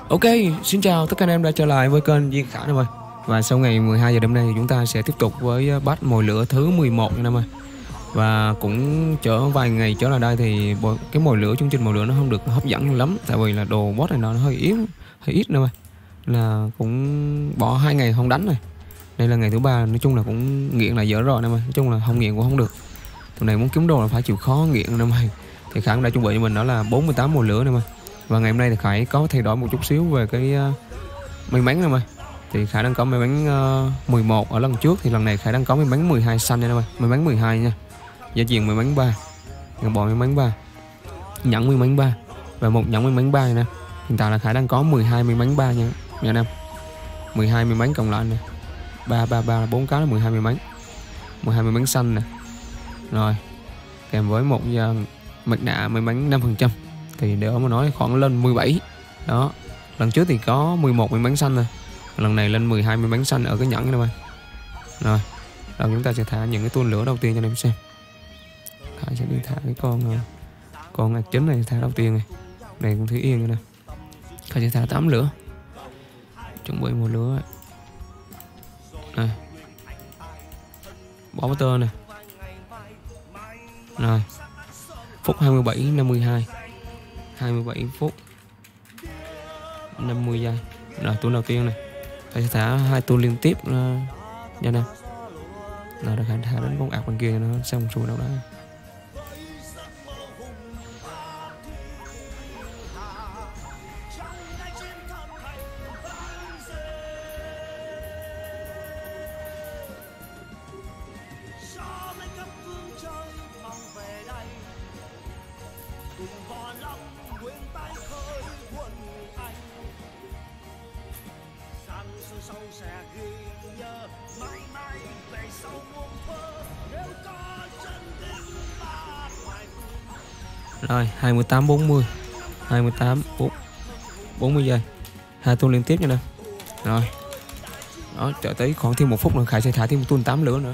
Ok, xin chào tất cả anh em đã trở lại với kênh Duy Khả em ơi. Và sau ngày 12 giờ đêm nay thì chúng ta sẽ tiếp tục với batch mồi lửa thứ 11 nha em ơi. Và cũng vài ngày trở lại đây thì cái mồi lửa, chương trình mồi lửa nó không được hấp dẫn lắm, tại vì là đồ boss này nó hơi yếu, hơi ít em ơi. Là cũng bỏ 2 ngày không đánh này. Đây là ngày thứ ba, nói chung là cũng nghiện là dở rồi em ơi. Nói chung là không nghiện cũng không được. Tụi này muốn kiếm đồ là phải chịu khó nghiện em ơi. Thì Khả đã chuẩn bị cho mình đó là 48 mồi lửa em ơi. Và ngày hôm nay thì Khải có thay đổi một chút xíu về cái may mắn em ơi. Thì Khải đang có may mắn 11 ở lần trước, thì lần này Khải đang có may mắn 12 xanh nha em ơi. May mắn 12 nha. Giá tiền may mắn 3, ngọc bội may mắn 3, nhẫn may mắn 3 và một nhẫn may mắn 3 nè. Hiện tại là Khải đang có 12 may mắn 3 nha anh em. 12 may mắn cộng lại nè. 3 là 4 cái là 12 may mắn. 12 may mắn xanh nè. Rồi. Kèm với một mặt nạ may mắn 5%. Thì để mà nói khoảng lên 17. Đó. Lần trước thì có 11 may mắn xanh rồi. Lần này lên 12 may mắn xanh ở cái nhẫn này. Rồi. Rồi chúng ta sẽ thả những cái tuôn lửa đầu tiên cho anh em xem. Khải sẽ đi thả cái con ạc chính này, thả đầu tiên này. Này cũng thứ yên nè. Khải sẽ thả 8 lửa. Chuẩn bị một lửa. Này. Bỏ motor nè. Rồi. Phút 27 52. 27 phút 50 giây. Rồi tuôn đầu tiên này. Khải sẽ thả 2 tuôn liên tiếp nha nè. Rồi được, Khải thả đến con ạc bên kia nó xong xuôi đâu đó. Rồi 28 40. 28 40 giây. 2 tuôn liên tiếp nha nè. Rồi. Đó, chờ tới khoảng thêm 1 phút nữa Khải sẽ thả thêm một tuôn 8 lửa nữa.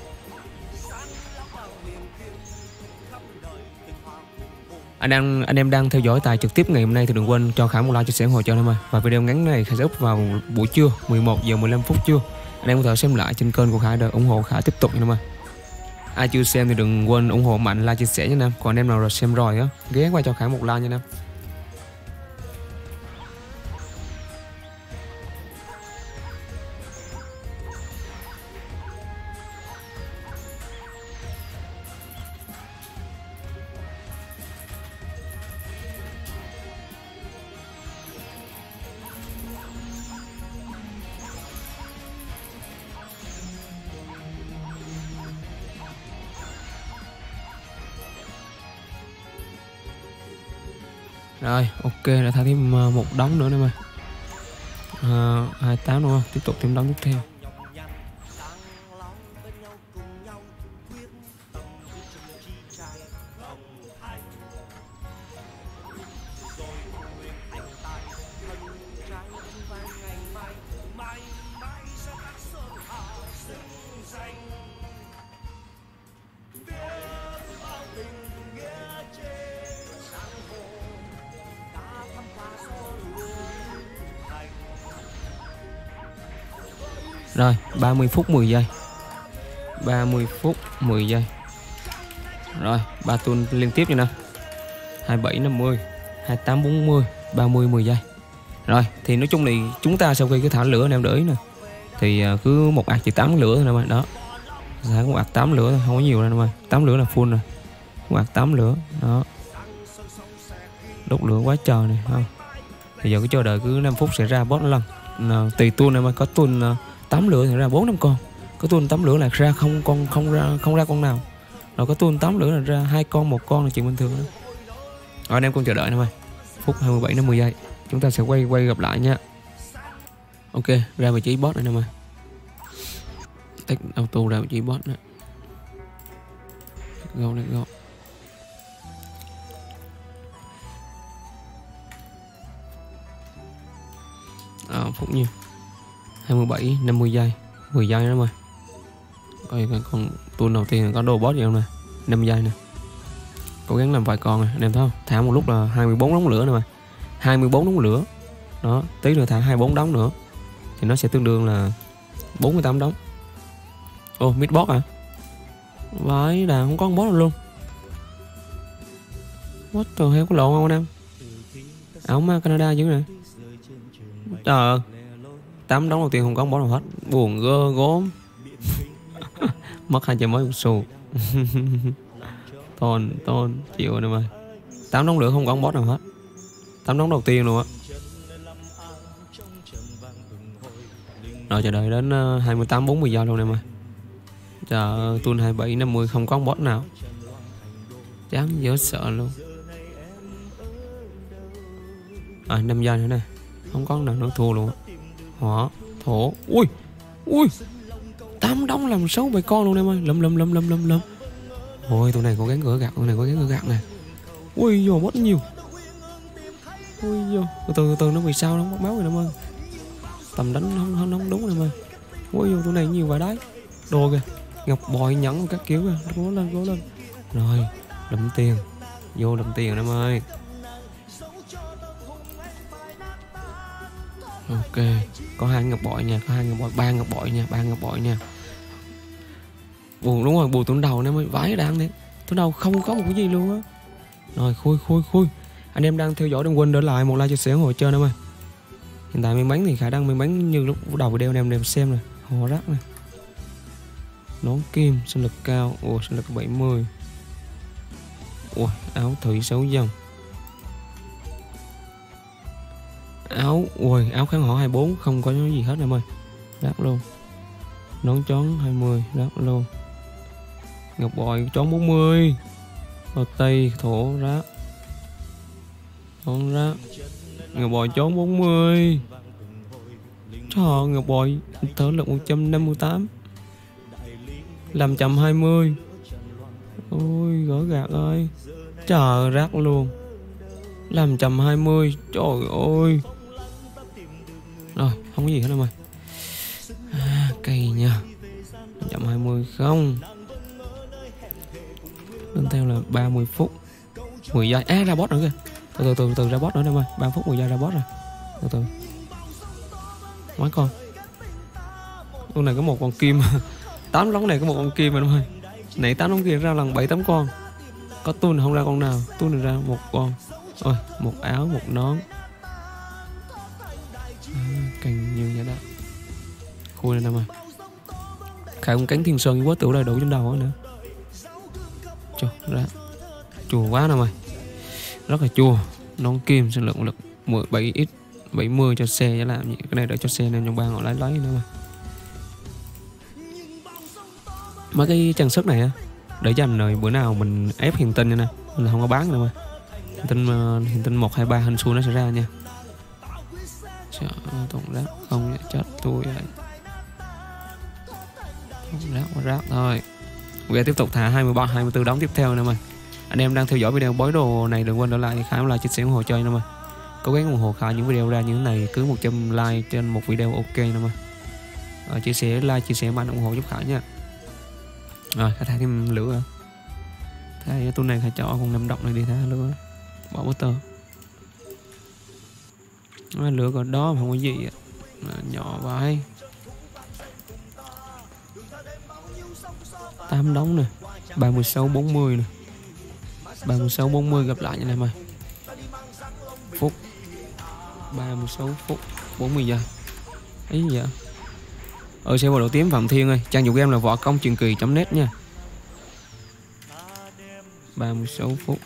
Anh em đang theo dõi tài trực tiếp ngày hôm nay thì đừng quên cho Khải một like, chia sẻ, ủng hộ cho anh em ơi. Và video ngắn này Khải sẽ up vào buổi trưa 11 giờ 15 phút trưa. Anh em có thể xem lại trên kênh của Khải để ủng hộ Khải tiếp tục nha anh em ơi. Ai chưa xem thì đừng quên ủng hộ mạnh, like, chia sẻ nha anh em. Còn anh em nào rồi xem rồi á, ghé qua cho Khải một like nha anh em. Rồi, ok, đã thả thêm một đống nữa nè mà 28 đúng không? Tiếp tục thêm đống tiếp theo. Rồi 30 phút 10 giây. 30 phút 10 giây. Rồi 3 tuần liên tiếp như nào. 27 50, 28 40, 30 10 giây. Rồi thì nói chung thì chúng ta sau khi cái thả lửa em để ý nè, thì cứ một ạc chỉ 8 lửa thôi nè. Đó. Thả một ạc 8 lửa thôi, không có nhiều đâu nè. 8 lửa là full rồi. Một ạc 8 lửa. Đó. Đốt lửa quá trời này không. Thì giờ cứ chờ đợi cứ 5 phút sẽ ra boss lần. Tùy tuần này mà có tuần 8 lửa thì ra 4-5 con. Có tuôn 8 lửa là ra không ra con nào. Rồi có tuôn 8 lửa là ra 2 con, 1 con là chuyện bình thường đó. Rồi anh em cùng chờ đợi em ơi. Phút 27 50 giây. Chúng ta sẽ quay gặp lại nha. Ok, ra vị trí boss này em ơi. Take auto ra vị trí boss nữa. Let's go. Phút nhiêu? 27 50 giây, 10 giây nữa mà. Coi con tuôn đầu tiên có đồ boss gì không nè. 5 giây nè. Cố gắng làm vài con này, anh em thấy không? Thả một lúc là 24 đống lửa nè mà. 24 đống lửa. Đó, tí nữa thả 24 đống nữa thì nó sẽ tương đương là 48 đống. Ồ, midbox à? Vãi đà, không có con boss nào luôn. What the hell, có lộn không anh em? Áo ma Canada dữ nè. Trời ơi, 8 đống đầu tiên không có con boss nào hết. Buồn gơ gốm. Mất 200 mấy xu. Tôn chịu anh em ơi. 8 đống nữa không có con boss nào hết. 8 đống đầu tiên luôn á. Rồi chờ đợi đến 28-40 giờ luôn em ơi. Trời ơi, tuần 27-50 không có boss nào. Dám dở sợ luôn. 5 giây nữa nè. Không có nào nữa thua luôn á. Hỏa, thổ. Ui, 8 đống làm 6-7 con luôn em ơi. Lâm. Ôi, tụi này cố gắng gỡ gạt, nè. Ui dồi, boss nhiều. Ui dồi, từ nó vì sao nó mất máu rồi em ơi. Tầm đánh không đúng em ơi. Ui dồi, tụi này nhiều vậy đấy. Đồ kìa, ngọc bội nhẫn các kiểu kìa. Cố lên. Rồi, lụm tiền. Vô lụm tiền em ơi. Ok, có 2 ngọc bội nha, có 2 ngọc bội, 3 ngọc bội nha. Buồn, đúng rồi, buồn tuần đầu em ơi, vãi đang đấy. Tuần đầu không có một cái gì luôn á. Rồi, khui. Anh em đang theo dõi đừng quên để lại một like, chia sẻ, ủng hộ chơi em ơi. Hiện tại may mắn thì khả năng may mắn như lúc đầu video anh em xem rồi. Hồ rác này. Nón kim, sinh lực cao, sinh lực 70. Áo thủy 6 dòng. Áo kháng hỏa 24 không có gì hết em ơi. Rác luôn. Nón chón 20, rác luôn. Ngọc bội chón 40. Tây thổ rác. Nón rác. Ngọc bội chón 40. Trời, ngọc bội thở lực 158. 520. Ôi gỡ gạt ơi. Trời, rác luôn. 520. Trời ơi. Rồi, không có gì hết em ơi. Cây nha. 520 không. Lên theo là 30 phút 10 giây. Ra boss nữa kìa. Từ ra boss nữa em ơi. 3 phút 10 giây ra boss rồi. Từ mấy con. Con này có một con kim. 8 lóng này có một con kim em ơi. Nãy 8 lóng kia ra lần 7-8 con. Có tuôn không ra con nào. Tuôn ra một con. Ôi, một áo, một nón. Cành như vậy đó. Khui lên em ơi. Khải con cánh thiên sơn quá tựu đầy đủ trên đầu nữa. Trời ra. Chua quá em ơi. Rất là chua. Nón kim sinh lượng 17x 70 cho xe để làm gì. Cái này để cho xe nên trong bang họ lấy nữa mà. Mấy cái trang sức này á để dành rồi bữa nào mình ép hiền tinh nè, mình không có bán nữa mà. Hiền tinh 1, 2, 3 hình xui nó sẽ ra nha. Trời ơi, tổng rác không chết tôi vậy. Tổng rác thôi. Ok, tiếp tục thả 23, 24 đóng tiếp theo nè mày. Anh em đang theo dõi video bói đồ này đừng quên để lại Khải like, chia sẻ, ủng hộ chơi nè mày. Cố gắng ủng hộ Khải những video ra như thế này cứ 100 like trên một video ok nè mày. Chia sẻ like, chia sẻ mạnh ủng hộ giúp Khải nha. Rồi, Khải thả thêm lửa à. Thay tuần này Khải cho con 5 độc này đi thả lửa. Bỏ motor. Lửa còn đó mà không có gì ạ. Nhỏ vậy. 8 đống nè. 36-40 nè. 36-40 gặp lại như này mày. Phút 36 phút 40 giờ. Ý gì vậy? Server đầu tím Phạm Thiên ơi. Trang chủ game là võ công truyền kỳ.net nha. 36 phút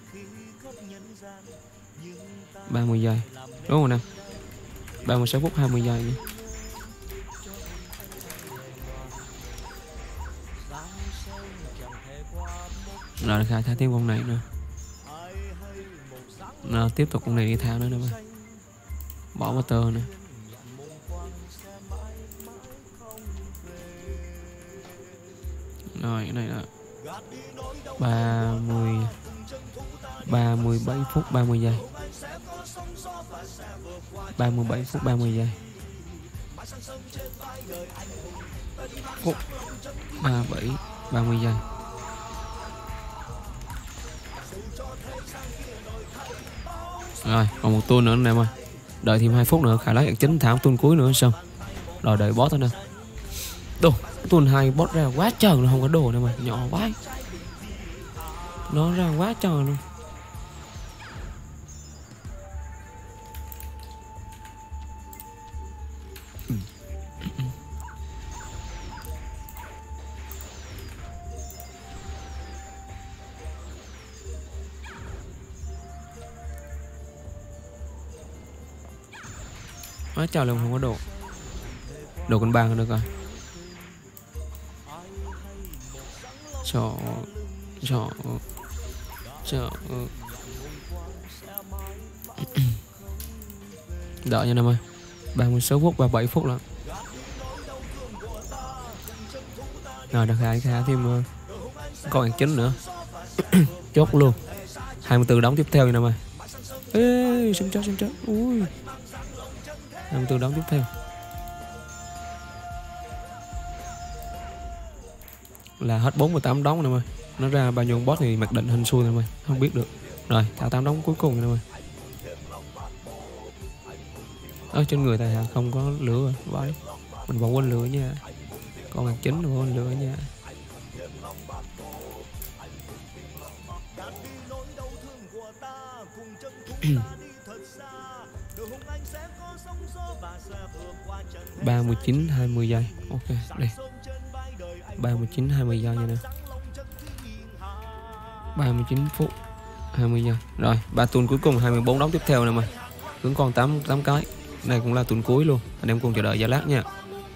30 giây. Đúng rồi nè. 36 phút 20 giây nha. Rồi Khải thả tiếp con này nữa. Rồi tiếp tục con này đi thả nữa nè. Bỏ motor nè. Rồi cái này là 37 phút 30 giây. 37 phút 30 giây. Phút 37 30 giây. Rồi còn một tour nữa anh em ơi. Đợi thêm 2 phút nữa khả lấy chính thảo tuần cuối nữa xong. Rồi đợi boss thôi nè. Đồ tuần 2 boss ra quá trời nó không có đồ nữa mà nhỏ quá. Nó ra quá trời luôn. Quá trời luôn không có đồ. Đồ con bàn được rồi. Trời đợi nha Nam ơi. 36 phút và 7 phút là. Rồi được khai thêm con hàng chính nữa. Chốt luôn. 24 đóng tiếp theo nha Nam ơi. Ê xem chết. Ui. 24 đóng tiếp theo. Là hết 48 đóng Nam ơi. Nó ra bao nhiêu boss thì mặc định hình xui Nam ơi. Không biết được. Rồi thả 8 đóng cuối cùng Nam ơi. Ở trên người thầy không có lửa rồi. Vậy mình bỏ quên lửa nha. Con hàng chính bỏ quên lửa nha. Ba 19 20 giây. Ok đây 39 20 giây nha nè. 39 phút 20 giây. Rồi 3 tuần cuối cùng 24 đóng tiếp theo nè mà. Vẫn còn 8 cái. Này cũng là tuần cuối luôn. Anh em cùng chờ đợi giờ lát nha.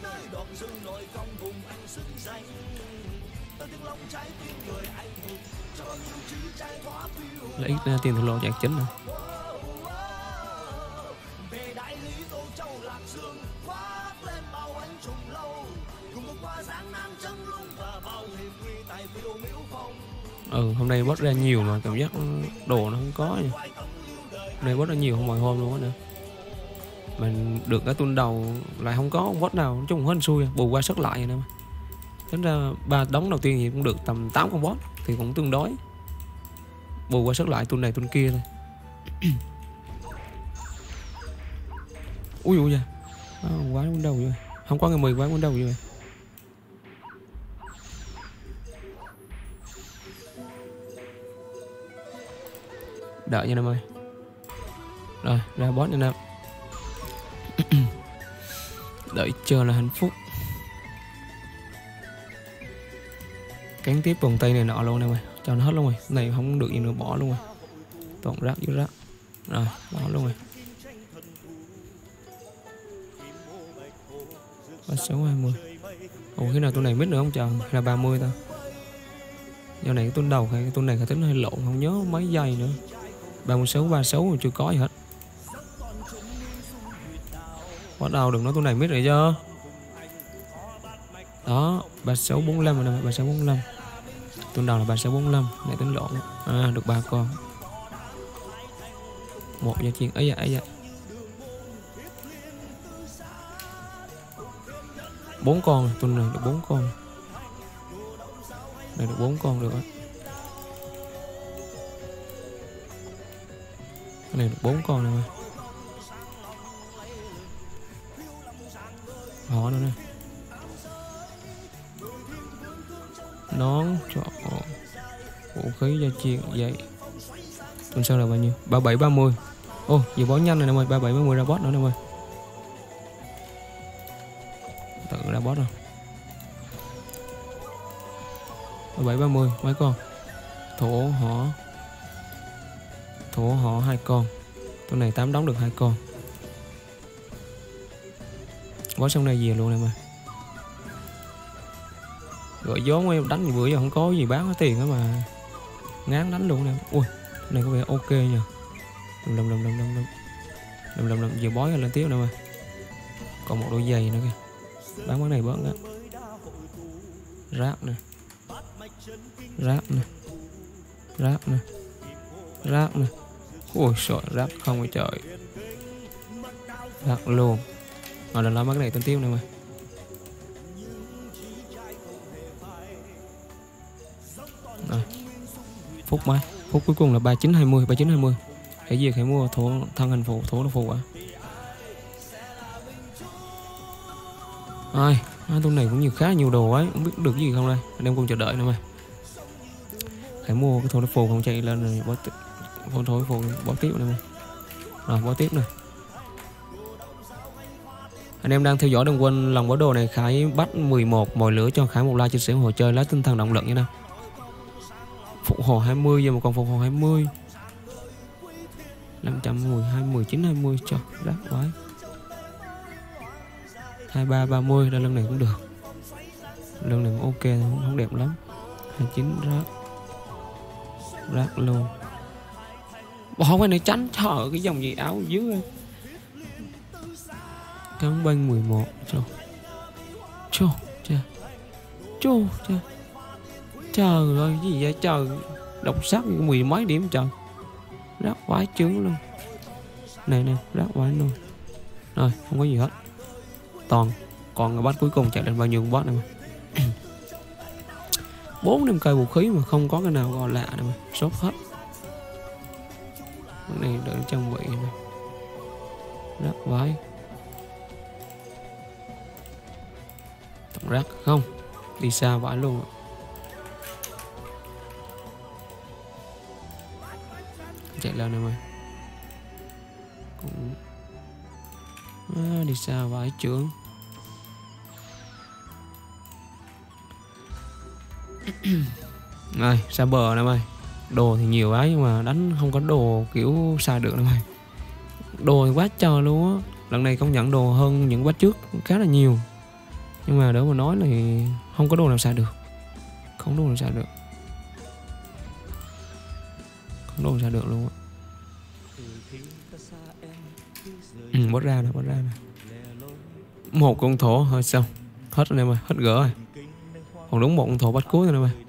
Lấy ít tiền thua lô chạy chính nè. Hôm nay boss ra nhiều mà cảm giác đồ nó không có nha. Hôm nay boss ra nhiều không mọi hôm luôn á nữa. Mình được cái tuần đầu lại không có boss nào, nói chung hên xui, bù qua sất lại vậy nè. Tính ra 3 đống đầu tiên thì cũng được tầm 8 con boss thì cũng tương đối. Bù qua sất lại tuần này tuần kia thôi. Ui da. Quá quấn đầu rồi. Không có ngày 10 quá quấn đầu rồi. Đợi nha Nam ơi. Rồi ra boss nha Nam. Đợi chờ là hạnh phúc. Cán tiếp vòng tay này nọ luôn Nam ơi. Cho nó hết luôn rồi. Này không được gì nữa bỏ luôn rồi. Toàn rác dưới rác. Rồi bỏ luôn rồi. 36 20. Ủa cái nào tuần này mít nữa không chờ? Hay là 30 ta? Giờ này cái tuần đầu hay cái tuần này cái tính hơi lộn, không nhớ mấy giây nữa. 36 mà chưa có gì hết. Bắt đầu đừng nói tuần này mít rồi chứ. Đó 36 45 rồi nè. 36 45. Tuần đầu là 36 45. Này tính lộn. À được 3 con. 1 gia chiên ấy dạ. 4 con, tuần này được 4 con. Này được 4 con được á. Cái này được 4 con này mà. Họ nữa nè. Nón cho vũ khí gia chiên vậy. Tuần sau là bao nhiêu? 37 30. Ô, giờ bó nhanh này nè ơi, 37 30 ra boss nữa nè ơi. Tự ra boss rồi. 37 30 mấy con. Thổ họ 2 con. Tuần này 8 đóng được 2 con. Boss trong này về luôn này mà. Gọi gió em đánh gì bữa giờ không có gì bán có tiền đó mà. Ngán đánh luôn nè. Ui, này có vẻ ok nha. Lầm giờ bói lên tiếp nè mà. Còn một đôi giày nữa kìa. Bán món này bớt á. Ráp nè. Ui sợ ráp không phải trời. Ráp luôn. Rồi là làm cái này tên tiếp nè mà. Rồi. Phút mấy? Phút cuối cùng là 39 20. Hãy gì hãy mua thổ thân hình phụ, thổ nó phụ ạ. Ai, tuần này cũng khá là nhiều đồ ấy, không biết được gì không đây. Anh em cùng chờ đợi nữa mà. Hãy mua cái thối phù không chạy lên rồi thối phù bó tiếp này. Rồi bó tiếp này. Anh em đang theo dõi đừng quên lòng bó đồ này Khải bắt 11 mồi lửa cho Khải một like chia sẻ ủng hộ chơi, lấy tinh thần động lực như nào. Phục hồi 20 giờ mà còn phục hồi 20. 512 19 20 cho đắt quái. 23 30 là lần này cũng được. Lần này cũng ok, không đẹp lắm. 29 rác luôn. Bỏ cái này tránh thở cái dòng gì áo dưới. Cắn banh 11 cho trời ơi cái gì vậy trời, độc sắc 10 mấy điểm trời, rác quái trứng luôn này rác quái luôn. Rồi không có gì hết, toàn còn cái bát cuối cùng chạy lên bao nhiêu bát này mà 4 năm cây vũ khí mà không có cái nào gọi lạ này mà sốt hết. Cái này đợi trang bị này rác quái tổng rác không đi xa vãi luôn. Chạy lên này mày cũng đi xa vãi trưởng. Rồi xa bờ nè mày, đồ thì nhiều ấy nhưng mà đánh không có đồ kiểu xài được nè mày, đồ thì quá trời luôn á. Lần này công nhận đồ hơn những bát trước khá là nhiều, nhưng mà đỡ mà nói là không có đồ nào xài được, không đồ nào xài được, không đồ nào xài được luôn á. Bớt ra nè. Một con thổ thôi xong hết rồi em ơi, hết gỡ rồi, còn đúng một con thổ bắt cuối rồi em ơi.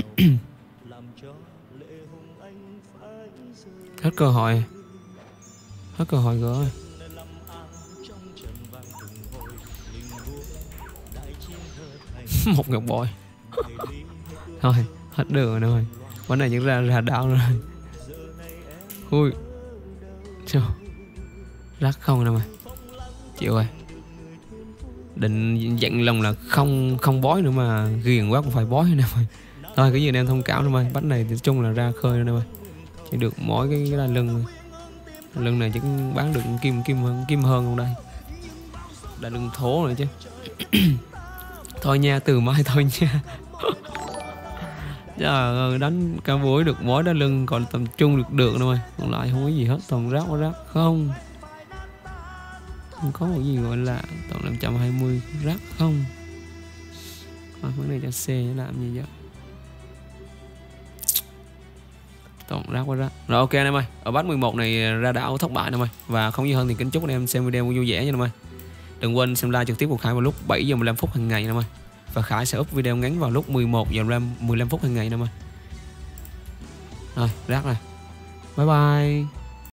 Hết cơ hội gỡ rồi. Một ngọc bội thôi hết đường rồi, vấn này những ra đảo rồi. Ui trời, rác không nè mày, chịu rồi. Định dặn lòng là không bói nữa mà ghiền quá cũng phải bói nè mày. Thôi cái gì em thông cảm nè mày, bắt này thì chung là ra khơi nè mày, chỉ được mỗi cái là lưng này chứ bán được kim hơn không đây, đã đừng thố rồi chứ. Thôi nha, từ mai thôi nha. Trời ơi, đánh cả buổi được mỗi đá lưng còn tầm trung được nữa mày, còn lại không có gì hết, toàn rác không có cái gì gọi là toàn 520 rác không. Cái này cho xe làm gì vậy, toàn rác. Rồi ok anh em ơi, ở bắt 11 này ra đảo thất bại em ơi, và không gì hơn thì kính chúc anh em xem video vui vẻ nha em ơi. Đừng quên xem live trực tiếp của Khải vào lúc 7 giờ 15 phút hàng ngày em ơi, và Khải sẽ up video ngắn vào lúc 11 giờ 15 phút hàng ngày em ơi. Rồi rác này, bye bye.